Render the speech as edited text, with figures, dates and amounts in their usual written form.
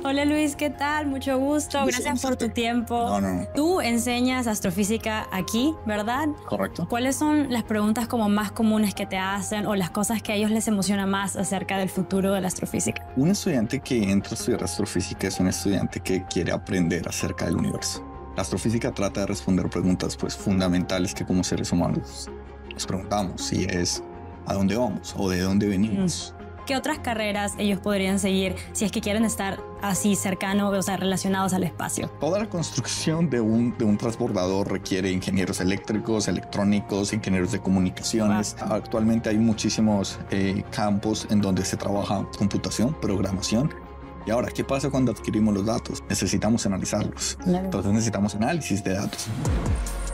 Hola Luis, ¿qué tal? Mucho gusto. Gracias por tu tiempo. No. Tú enseñas astrofísica aquí, ¿verdad? Correcto. ¿Cuáles son las preguntas como más comunes que te hacen o las cosas que a ellos les emociona más acerca del futuro de la astrofísica? Un estudiante que entra a estudiar astrofísica es un estudiante que quiere aprender acerca del universo. La astrofísica trata de responder preguntas fundamentales que como seres humanos nos preguntamos, y es ¿a dónde vamos o de dónde venimos? ¿Qué otras carreras ellos podrían seguir si es que quieren estar así cercanos, o sea, relacionados al espacio? Toda la construcción de un transbordador requiere ingenieros eléctricos, electrónicos, ingenieros de comunicaciones. Wow. Actualmente hay muchísimos campos en donde se trabaja computación, programación. Y ahora, ¿qué pasa cuando adquirimos los datos? Necesitamos analizarlos. Claro. Entonces necesitamos análisis de datos.